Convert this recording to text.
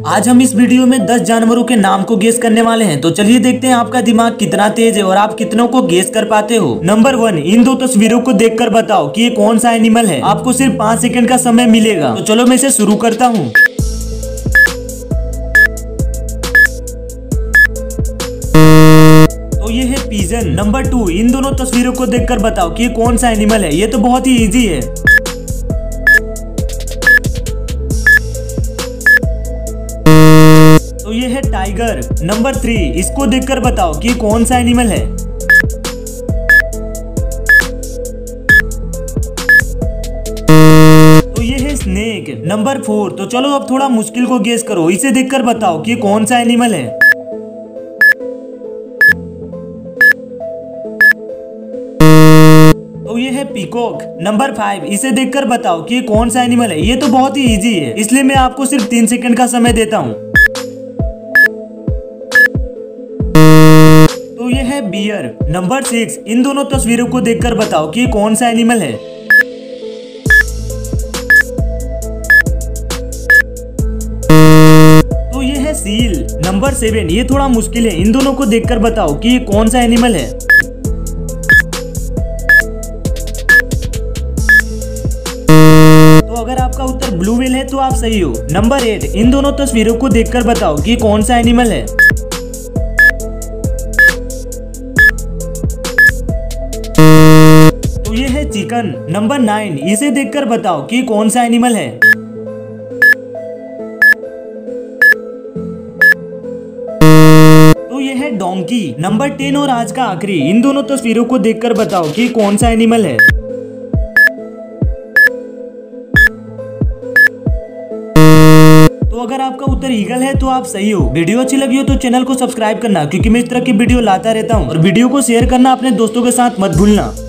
आज हम इस वीडियो में 10 जानवरों के नाम को गेस करने वाले हैं। तो चलिए देखते हैं आपका दिमाग कितना तेज है और आप कितनों को गेस कर पाते हो। नंबर 1, इन 2 तस्वीरों को देखकर बताओ कि ये कौन सा एनिमल है। आपको सिर्फ 5 सेकंड का समय मिलेगा। तो चलो मैं इसे शुरू करता हूँ। तो ये है पिजन। नंबर 2, इन दोनों तस्वीरों को देखकर बताओ कि ये कौन सा एनिमल है। ये तो बहुत ही इजी है। तो ये है टाइगर। नंबर 3, इसको देखकर बताओ कि कौन सा एनिमल है। तो ये है स्नेक। नंबर 4, तो चलो अब थोड़ा मुश्किल को गेस करो। इसे देखकर बताओ कि कौन सा एनिमल है। तो ये है पीकॉक। नंबर 5, इसे देखकर बताओ कि कौन सा एनिमल है। ये तो बहुत ही इजी है, इसलिए मैं आपको सिर्फ 3 सेकंड का समय देता हूँ। तो ये है बियर। नंबर 6, इन दोनों तस्वीरों को देखकर बताओ कि कौन सा एनिमल है। तो ये है सील। नंबर 7, ये थोड़ा मुश्किल है। इन दोनों को देखकर बताओ कि ये कौन सा एनिमल है। तो अगर आपका उत्तर ब्लू व्हेल है तो आप सही हो। नंबर 8, इन दोनों तस्वीरों को देखकर बताओ कि कौन सा एनिमल है। तो ये है चिकन। नंबर 9, इसे देखकर बताओ कि कौन सा एनिमल है। तो ये है डोंकी। नंबर 10 और आज का आखिरी, इन दोनों तस्वीरों को देखकर बताओ कि कौन सा एनिमल है। तो अगर आपका उत्तर ईगल है तो आप सही हो। वीडियो अच्छी लगी हो तो चैनल को सब्सक्राइब करना, क्योंकि मैं इस तरह की वीडियो लाता रहता हूँ। और वीडियो को शेयर करना अपने दोस्तों के साथ मत भूलना।